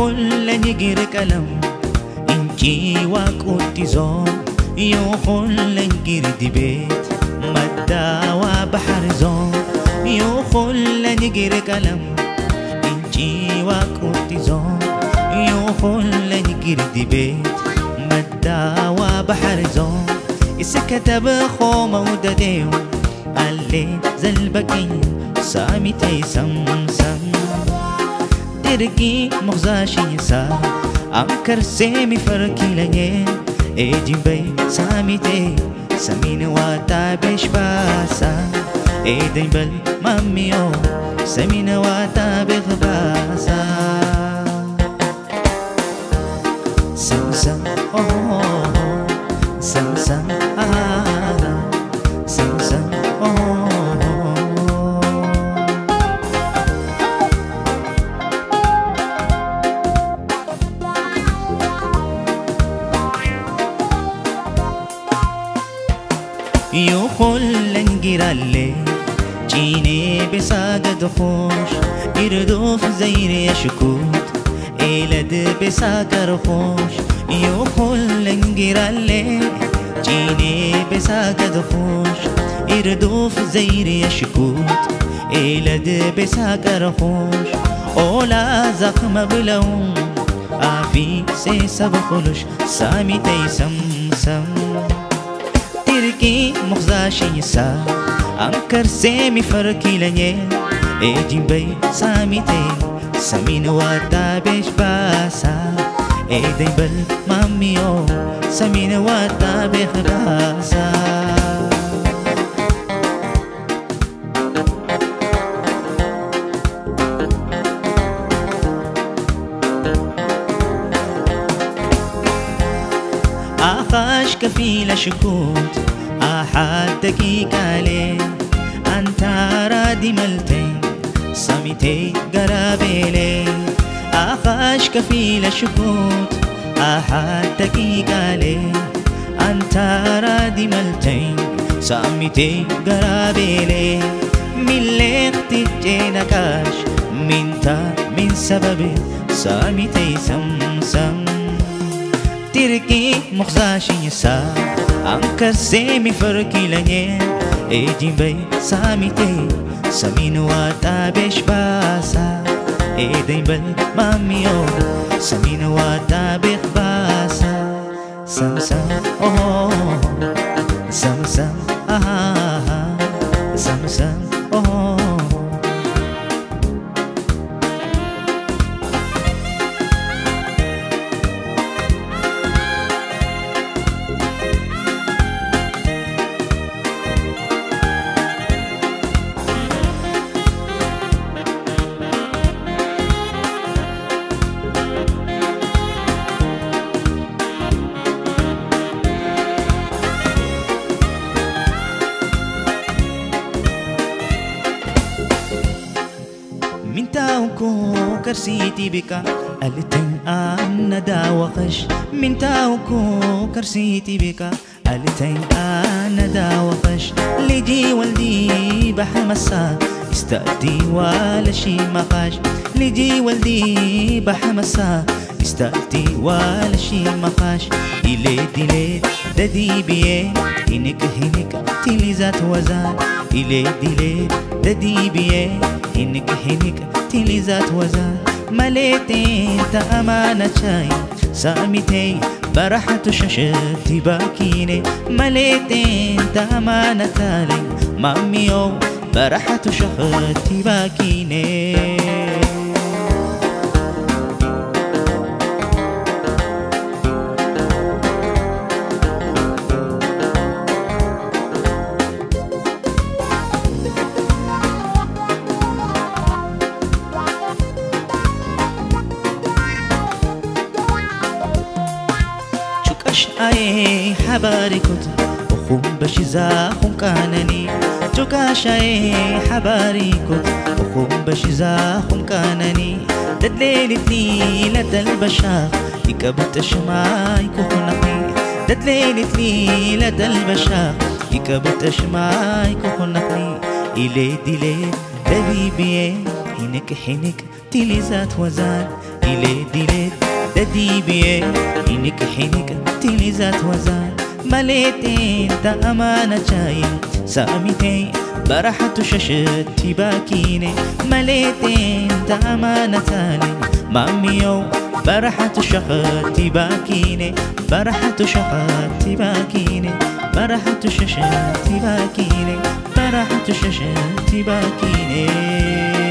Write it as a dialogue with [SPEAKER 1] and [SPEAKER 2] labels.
[SPEAKER 1] يخل نجر كلام إنكي وقت زون يخل نجر دبيت مدى وبحر زون يخل نجر كلام إنكي وقت زون يخل نجر دبيت مدى وبحر زون إسكتب خو مودديو اللي زلبكين سامتي سمسم درقي مغزاشي سا أمكر سيمي فرقي لنين إيجي بي سامتي سمين واتابش باسا إيدي بل ماميو سمين واتابخ باسا سمسم سمسم سمسم يخل نجرالي جيني بساقد خوش يردوف زير يشكوت إلد بساقر خوش يخل نجرالي جيني بساقد خوش يردوف زير يشكوت إلد بساقر خوش أولا زخم بلوم آفي سيسب خلوش سامي تيسم سم تركي مخزاشي سا أنكر سيمي فرقي لنين إيجي بي سامي تي سمين واتابش باسا إيدي بل ماميو سمين واتابخ باسا آخاش كفيل شكوت أحد دقيق عليه أنت رادي ملتين سميتي قرابيلي آخاش كفيل شكوت أحد دقيق عليه أنت رادي ملتين سميتي قرابيلي من ليختي جينكاش من سبب سميتي سمسم تركي مخزاشي سا أنكر سيمي فرقي لنين إيجي بي ساميتي سمين واتابش باسا إيدي بل ماميو سمين واتابخ باسا سمسم سمسم سمسم من تاوكو كرسيتي بكا قلتن أنا داوخش من تاوكو كرسيتي بكا قلتن أنا داوخش لجي والدي بحمسا استأدي ولا شي مقاش لجي والدي بحمسا استأدي ولا شي مقاش إلي ددي بيه هنك تلزات وزان إلي ددي بيه هنك تلزات وزان مليتين تأمانة شاي سامتي برحة ششتي باكيني مليتين تأمانة تالي ماميو برحة ششتي باكيني أي حباري كنت أخوم بشيزا خم كانني جوكاش أي حباري كنت أخوم بشيزا خم كانني دليلتني لدى البشاخ يكبت شماي كخنقي دليلتني لدى البشاخ يكبت شماي كخنقي إلي دلي دبيبي هنك تلزات وزان ديلي ددي بيه حينك تلزات وزان مليتين تا أمانة شاي سامتين برحة ششت باكيني مليتين تا أمانة تالي ماميو برحة شخت باكيني برحة شخت باكيني برحة ششت باكيني برحة ششت باكيني